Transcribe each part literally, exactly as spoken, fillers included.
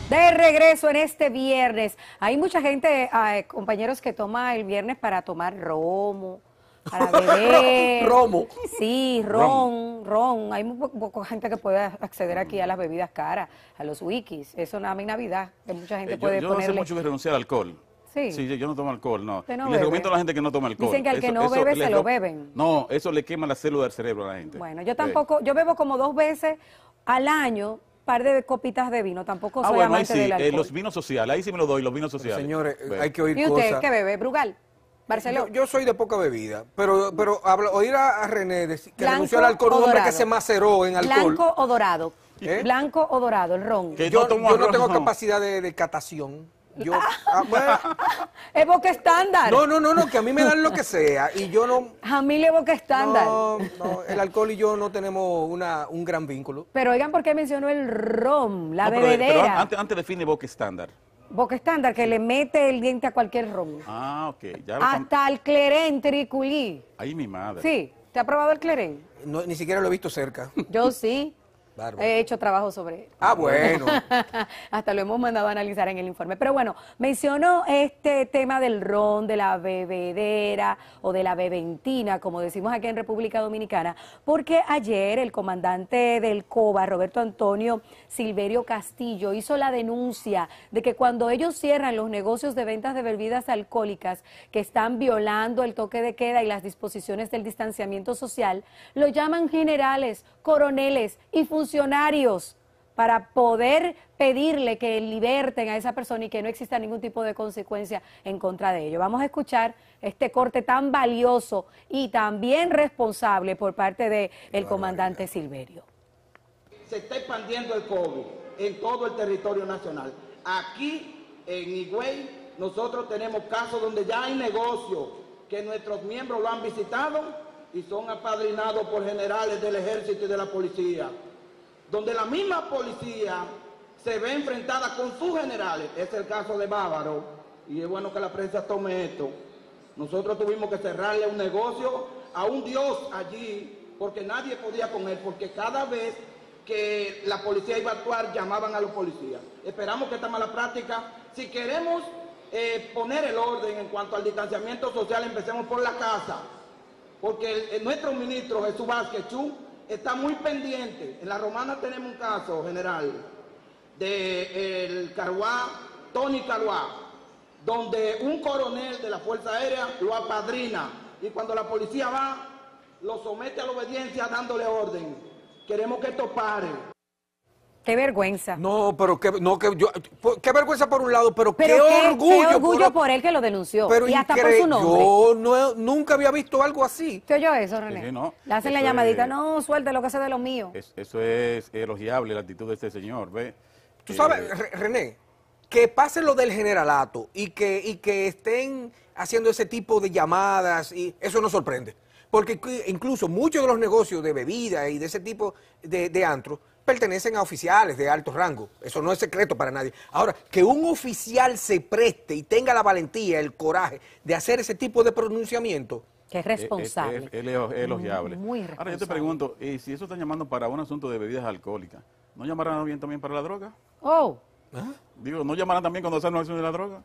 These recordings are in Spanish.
De regreso en este viernes. Hay mucha gente, eh, compañeros, que toma el viernes para tomar romo, para beber. Romo. Sí, ron, ron. Hay muy po poca gente que puede acceder aquí a las bebidas caras, a los wikis. Eso nada más en Navidad, que mucha gente Eh, yo, puede yo no ponerle. sé mucho de renunciar al alcohol. Sí. Sí, yo no tomo alcohol, no. Usted no y le bebe. recomiendo a la gente que no tome alcohol. Dicen que al que no bebe se le lo ro- beben. No, eso le quema la célula del cerebro a la gente. Bueno, yo Eh. tampoco, yo bebo como dos veces al año, par de copitas de vino. Tampoco Ah, soy bueno, ahí amante sí, del eh, alcohol. los vinos sociales, ahí sí me lo doy, los vinos Pero, sociales. señores, Ve. hay que oír ¿Y usted cosas. qué bebe? ¿Brugal? ¿Barceló? Yo, yo soy de poca bebida, pero pero habla- oír a, a René decir que Blanco renunció al alcohol, o un hombre que dorado. se maceró en alcohol. ¿Blanco o dorado? ¿Eh? ¿Blanco o dorado, el ron? Que Yo, no tomo yo no arroz, tengo no. capacidad de, de catación. Yo, ah, bueno, Es boca estándar. no, no, no, no, que a mí me dan lo que sea y yo no. Jamile boca estándar. No, no, el alcohol y yo no tenemos una, un gran vínculo. Pero oigan, ¿por qué mencionó el ron? La No, pero- bebedera. pero antes, antes define boca estándar. Boca estándar, que le mete el diente a cualquier ron. Ah, ok. Ya lo cam- Hasta el clerén triculí. Ahí mi madre. Sí, ¿te ha probado el clerén? No, ni siquiera lo he visto cerca. Yo sí. Bárbaro. He hecho trabajo sobre él. Ah, bueno. Hasta lo hemos mandado a analizar en el informe. Pero bueno, mencionó este tema del ron, de la bebedera o de la beventina, como decimos aquí en República Dominicana, porque ayer el comandante del COBA, Roberto Antonio Silverio Castillo, hizo la denuncia de que cuando ellos cierran los negocios de ventas de bebidas alcohólicas que están violando el toque de queda y las disposiciones del distanciamiento social, lo llaman generales, coroneles y funcionarios para poder pedirle que liberten a esa persona y que no exista ningún tipo de consecuencia en contra de ello. Vamos a escuchar este corte tan valioso y también responsable por parte del comandante Silverio. Se está expandiendo el COVID en todo el territorio nacional. Aquí en Higüey nosotros tenemos casos donde ya hay negocios que nuestros miembros lo han visitado y son apadrinados por generales del ejército y de la policía, donde la misma policía se ve enfrentada con sus generales. Es el caso de Bávaro, y es bueno que la prensa tome esto. Nosotros tuvimos que cerrarle un negocio a un dios allí, porque nadie podía con él, porque cada vez que la policía iba a actuar, llamaban a los policías. Esperamos que esta mala práctica, si queremos eh, poner el orden en cuanto al distanciamiento social, empecemos por la casa, porque el, el, nuestro ministro Jesús Vázquez Chu está muy pendiente. En La Romana tenemos un caso, general, de el Caruá, Tony Caruá, donde un coronel de la Fuerza Aérea lo apadrina y cuando la policía va, lo somete a la obediencia dándole orden. Queremos que esto pare. Qué vergüenza. No, pero que, no, que yo, qué vergüenza por un lado, pero, Pero qué, qué orgullo. qué orgullo por, por, él que lo denunció. pero y hasta por incre- su nombre. Yo no, nunca había visto algo así. ¿Te oyó eso, René? Sí, sí, no. Le hacen la Eso llamadita, es- no, suelte lo que sea de lo mío. Es- eso es elogiable, la actitud de este señor, ¿ve? Tú Eh, sabes, Re- René, que pase lo del generalato y que, y que estén haciendo ese tipo de llamadas, y eso nos sorprende. Porque cu- incluso muchos de los negocios de bebida y de ese tipo de, de antros pertenecen a oficiales de alto rango. Eso no es secreto para nadie. Ahora, que un oficial se preste y tenga la valentía, el coraje de hacer ese tipo de pronunciamiento, Que es Es, responsable. es- es elo- es elogiable. Muy Ahora yo te responsable. pregunto, pregunto, ¿y si eso están llamando para un asunto de bebidas alcohólicas, ¿no llamarán bien también para la droga? Oh, Digo, ¿no llamarán también cuando sean una acción de la droga?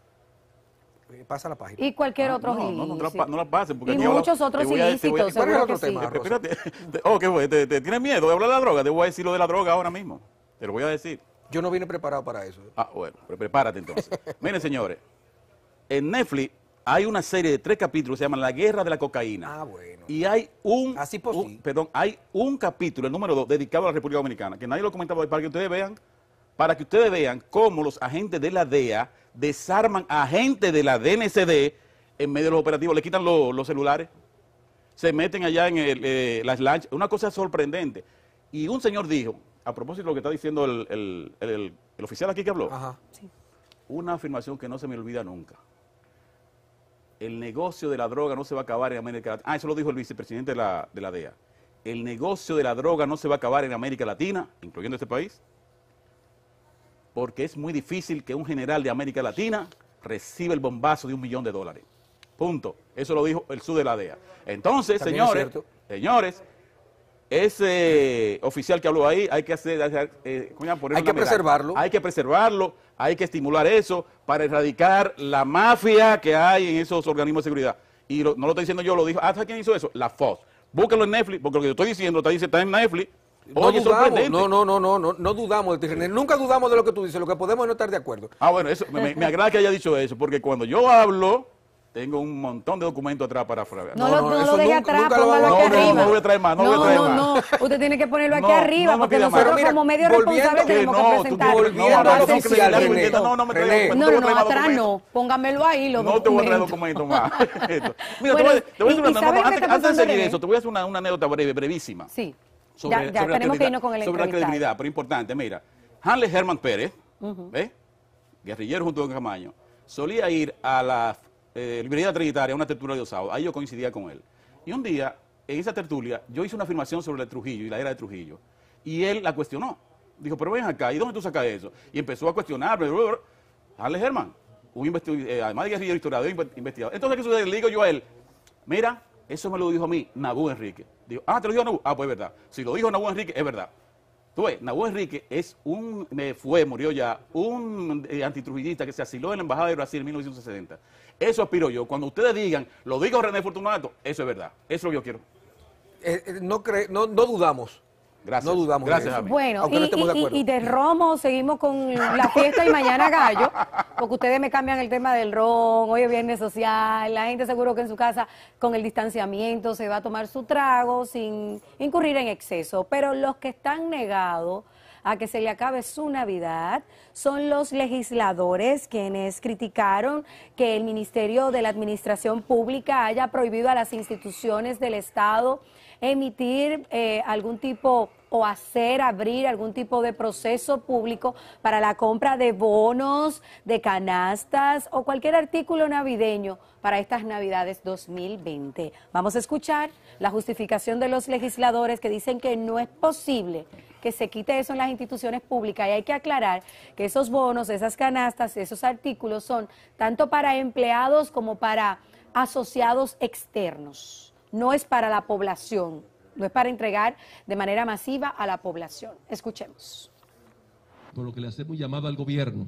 eh, pasa la página. y cualquier Ah, otro no, no, no, no la ilícito. pa- no la pasen, porque Y aquí habla- muchos otros te voy a- te voy a- ilícitos, ¿Cuál es el seguro otro que sí. tema? Espérate, te- oh, ¿qué fue? ¿Te, te tienes miedo de hablar de la droga? Te voy a decir lo de la droga ahora mismo. Te lo voy a decir. Yo no vine preparado para eso. Ah, bueno, pues prepárate entonces. Miren, señores, en Netflix hay una serie de tres capítulos que se llama La Guerra de la Cocaína. Ah, bueno. Y hay un, Así por un- sí. perdón, hay un capítulo, el número dos, dedicado a la República Dominicana, que nadie lo comentaba hoy, para que ustedes vean, para que ustedes vean cómo los agentes de la D E A desarman a agentes de la D N C D en medio de los operativos, le quitan los, los celulares, se meten allá en el, eh, las lanchas, una cosa sorprendente. Y un señor dijo, a propósito de lo que está diciendo el, el- el- el oficial aquí que habló, Ajá. una afirmación que no se me olvida nunca. El negocio de la droga no se va a acabar en América Latina. Ah, eso lo dijo el vicepresidente de la, de la D E A. El negocio de la droga no se va a acabar en América Latina, incluyendo este país, porque es muy difícil que un general de América Latina reciba el bombazo de un millón de dólares. Punto. Eso lo dijo el sur de la D E A. Entonces, También es señores, cierto. señores, ese oficial que habló ahí, hay que hacer, eh, poner hay que medalla. preservarlo. Hay que preservarlo, hay que estimular eso para erradicar la mafia que hay en esos organismos de seguridad. Y lo, no lo estoy diciendo yo, lo dijo, ah, ¿sabes quién hizo eso? La Fox. Búsquenlo en Netflix, porque lo que yo estoy diciendo está, dice, está en Netflix. No Oye, dudamos, sorprendente. no, no, no, no, no, no dudamos de ti, René. Nunca dudamos de lo que tú dices, lo que podemos es no estar de acuerdo. Ah, bueno, eso, me, me agrada que haya dicho eso, porque cuando yo hablo, tengo un montón de documentos atrás para fragar. No, No, lo, no, no eso lo deje nunca- atrás, nunca lo póngalo vamos aquí a- No, no, arriba. no voy a traer más, no voy a traer no, más. no, usted tiene que ponerlo aquí No, arriba, no me porque pida más. nosotros Pero mira, como medio volviendo- responsable que tenemos no, que tú presentar. volviendo no, a no, lo no, oficial, René. René. No, no me traiga René. documentos, No, te no, voy a no, traer más atrás documentos. no, póngamelo ahí los No te voy a traer documentos. documentos más. Esto. Mira, Bueno, te voy, te voy a y- decir una, y ¿sabe lo que antes, está antes de pasando, seguir René? eso, te voy a hacer una, una anécdota breve, brevísima. Sí, Sobre, ya, ya sobre la tenemos que credibilidad- irnos con el Sobre la entrevistado. credibilidad, pero importante, mira, Hanley Herman Pérez, ¿ves? Guerrillero junto con Camaño, solía ir a la eh, librería trinitaria, a una tertulia de los sábados, ahí yo coincidía con él. Y un día, en esa tertulia, yo hice una afirmación sobre el Trujillo y la era de Trujillo, y él la cuestionó. Dijo, pero ven acá, ¿y dónde tú sacas eso? Y empezó a cuestionarme. Hanley Herman, un investigador, eh, además de guerrillero, historiador, investigador. Entonces, ¿qué sucede? Le digo yo a él, mira, eso me lo dijo a mí Nabú Enrique. Digo, ah, ¿te lo dijo Nabú? Ah, pues es verdad. Si lo dijo Nabú Enrique, es verdad. Tú ves, Nabú Enrique es un, eh, fue, murió ya, un eh, antitrujillista que se asiló en la Embajada de Brasil en mil novecientos sesenta. Eso aspiro yo. Cuando ustedes digan, lo dijo René Fortunato, eso es verdad. Eso es lo que yo quiero. Eh, eh, no, cre no, no dudamos. Gracias. No dudamos de Gracias, eso. Jaime. Bueno, Aunque y, no estemos de y- acuerdo. y de romo seguimos con la fiesta y mañana gallo, porque ustedes me cambian el tema del ron, hoy es viernes social, la gente seguro que en su casa con el distanciamiento se va a tomar su trago sin incurrir en exceso, pero los que están negados a que se le acabe su Navidad son los legisladores quienes criticaron que el Ministerio de la Administración Pública haya prohibido a las instituciones del Estado emitir eh, algún tipo o hacer abrir algún tipo de proceso público para la compra de bonos, de canastas o cualquier artículo navideño para estas Navidades dos mil veinte. Vamos a escuchar la justificación de los legisladores que dicen que no es posible que se quite eso en las instituciones públicas y hay que aclarar que esos bonos, esas canastas, esos artículos son tanto para empleados como para asociados externos. No es para la población, no es para entregar de manera masiva a la población. Escuchemos. Por lo que le hacemos llamado al gobierno,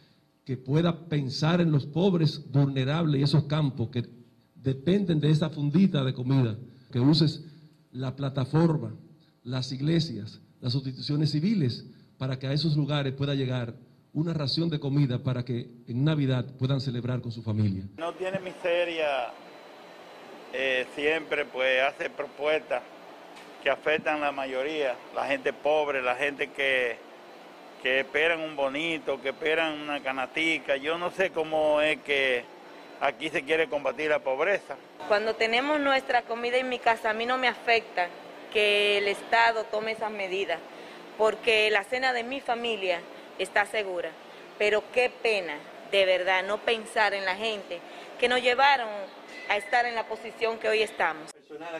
que pueda pensar en los pobres vulnerables y esos campos que dependen de esa fundita de comida, que uses la plataforma, las iglesias, las instituciones civiles, para que a esos lugares pueda llegar una ración de comida para que en Navidad puedan celebrar con su familia. No tiene miseria, eh, siempre pues hace propuestas que afectan a la mayoría, la gente pobre, la gente que, que esperan un bonito, que esperan una canatica. Yo no sé cómo es que aquí se quiere combatir la pobreza. Cuando tenemos nuestra comida en mi casa, a mí no me afecta que el Estado tome esas medidas, porque la cena de mi familia está segura. Pero qué pena, de verdad, no pensar en la gente que nos llevaron a estar en la posición que hoy estamos.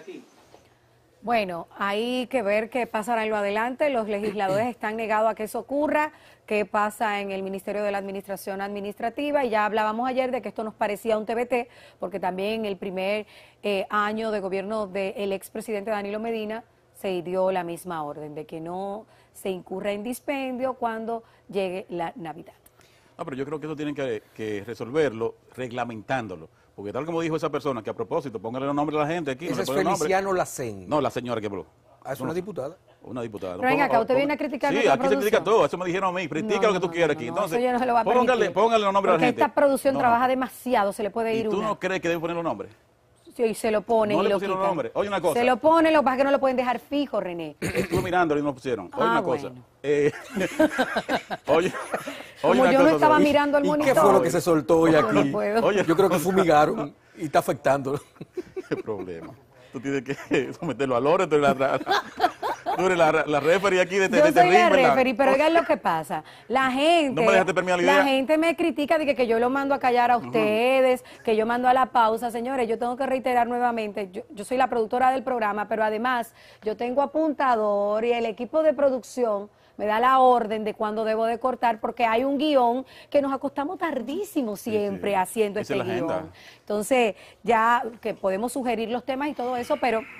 Bueno, hay que ver qué pasará en lo adelante. Los legisladores están negados a que eso ocurra. ¿Qué pasa en el Ministerio de la Administración Administrativa? Y ya hablábamos ayer de que esto nos parecía un T B T, porque también en el primer eh, año de gobierno del expresidente Danilo Medina se dio la misma orden de que no se incurra en dispendio cuando llegue la Navidad. No, pero yo creo que eso tienen que, que resolverlo reglamentándolo. Porque tal como dijo esa persona, que a propósito, póngale los nombres a la gente aquí. Ese no le es pone nombre. Feliciano Lacén. No, la señora que habló. Ah, es una diputada. Una diputada. Pero venga acá, usted viene a criticar Sí, nuestra aquí se critica producción. todo, eso me dijeron a mí, critica No, lo que tú no, quieras no, aquí. no, Entonces, eso yo no se lo voy a póngale, permitir. póngale los nombres a la Porque gente. esta producción No, no. trabaja demasiado, se le puede ¿Y ir tú una. no crees que deben poner los nombres? Sí, se lo ponen No y le lo pusieron quitan. nombre. Oye, una cosa. Se lo ponen, lo que pasa es que no lo pueden dejar fijo, René. Estuve mirándolo y no lo pusieron. Oye, Ah, una cosa. bueno. Eh, oye, oye, Como una yo no cosa, estaba oye. mirando el ¿Y monitor. qué fue lo que se soltó hoy Yo aquí? no puedo. Oye, Yo creo que fumigaron y está afectando. Qué problema. Tú tienes que someterlo a Lore, tú eres la, tú eres la, la referee aquí de, de, Yo de soy la ring, ¿verdad? referee, pero oigan lo que pasa. La gente, No me dejaste permear la la idea. gente me critica de que, que yo lo mando a callar a ustedes, que yo mando a la pausa. Señores, yo tengo que reiterar nuevamente, yo, yo soy la productora del programa, pero además yo tengo apuntador y el equipo de producción me da la orden de cuándo debo de cortar, porque hay un guión que nos acostamos tardísimo siempre sí. haciendo Esa este es la agenda. guión. Entonces, ya que podemos sugerir los temas y todo eso, pero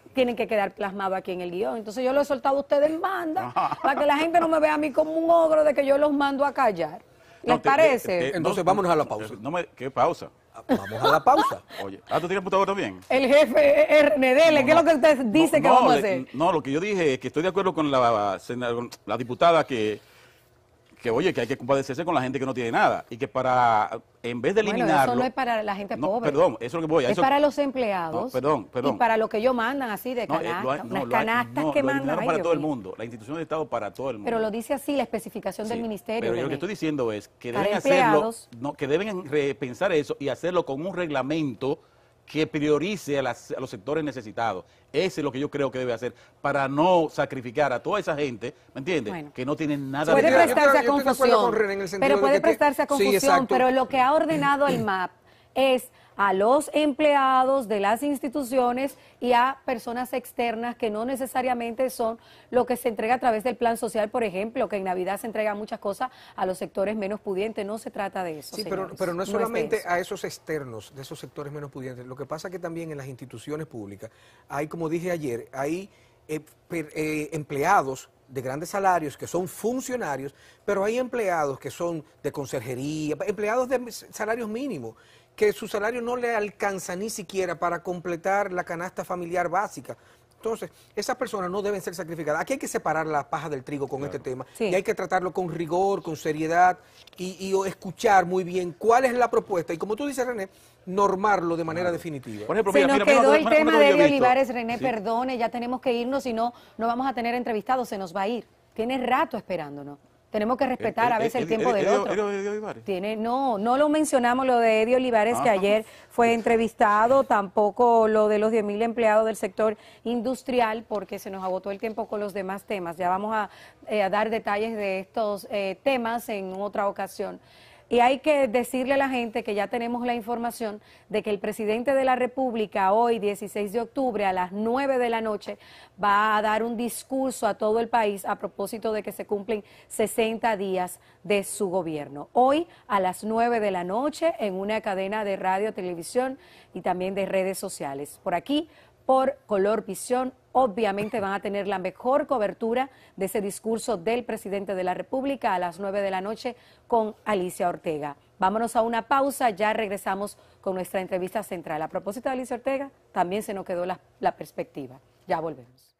tienen que quedar plasmados aquí en el guión. Entonces yo lo he soltado a ustedes en banda para que la gente no me vea a mí como un ogro de que yo los mando a callar. ¿Les No, te- parece? te- te- Entonces no, vámonos a la no, pausa. No me, ¿qué pausa? Vamos a la pausa. Oye, ah, ¿tú tienes computador también? El jefe R N D, No, ¿qué es lo no. que usted dice No, que no, vamos a le- hacer? No, lo que yo dije es que estoy de acuerdo con la, sena- la diputada que, que, oye, que hay que compadecerse con la gente que no tiene nada. Y que para, en vez de Bueno, eliminarlo... eso no es para la gente No, pobre. perdón, eso es lo que voy a Es eso- para los empleados. No, perdón, perdón. Y para lo que ellos mandan así de No, eh, canasta. lo hay- no, unas lo hay- canastas no, que lo mandan. eliminaron ay, para Dios todo el mío. mundo. La institución de Estado para todo el mundo. Pero lo dice así la especificación del Sí, ministerio. Pero yo lo que René. estoy diciendo es que Para deben hacerlo, empleados. no, que deben repensar eso y hacerlo con un reglamento que priorice a, las- a los sectores necesitados. Ese es lo que yo creo que debe hacer para no sacrificar a toda esa gente, ¿me entiendes? Bueno. Que no tienen nada Puede de Yo- yo- prestarse a yo estoy de acuerdo confusión, con René en el sentido pero de puede que- prestarse a sí, confusión, exacto. pero lo que ha ordenado el M A P es a los empleados de las instituciones y a personas externas que no necesariamente son lo que se entrega a través del plan social, por ejemplo, que en Navidad se entregan muchas cosas a los sectores menos pudientes. No se trata de eso. Sí, pero, señores. pero no es de solamente eso. a esos externos, de esos sectores menos pudientes. Lo que pasa es que también en las instituciones públicas hay, como dije ayer, hay eh, per- eh, empleados de grandes salarios que son funcionarios, pero hay empleados que son de conserjería, empleados de salarios mínimos, que su salario no le alcanza ni siquiera para completar la canasta familiar básica. Entonces, esas personas no deben ser sacrificadas. Aquí hay que separar la paja del trigo con este tema. Sí. Y hay que tratarlo con rigor, con seriedad y, y escuchar muy bien cuál es la propuesta. Y como tú dices, René, normarlo de manera definitiva. Por ejemplo, Se mira, nos mira, mira, quedó una- el una- tema una de cosa que yo Eddie he visto. Olivares, René, Sí. perdone, ya tenemos que irnos, si no, no vamos a tener entrevistados, se nos va a ir. Tiene rato esperándonos. Tenemos que respetar a veces el Eddie- tiempo del Eddie- otro. Eddie- Eddie Olivares. Tiene, no, no lo mencionamos lo de Eddie Olivares, que Ah. ayer fue entrevistado, tampoco lo de los diez mil empleados del sector industrial, porque se nos agotó el tiempo con los demás temas. Ya vamos a, eh, a dar detalles de estos eh, temas en otra ocasión. Y hay que decirle a la gente que ya tenemos la información de que el presidente de la República hoy, dieciséis de octubre, a las nueve de la noche, va a dar un discurso a todo el país a propósito de que se cumplen sesenta días de su gobierno. Hoy a las nueve de la noche en una cadena de radio, televisión y también de redes sociales. Por aquí, por Color Visión, obviamente van a tener la mejor cobertura de ese discurso del presidente de la República a las nueve de la noche con Alicia Ortega. Vámonos a una pausa, ya regresamos con nuestra entrevista central. A propósito de Alicia Ortega, también se nos quedó la, la perspectiva. Ya volvemos.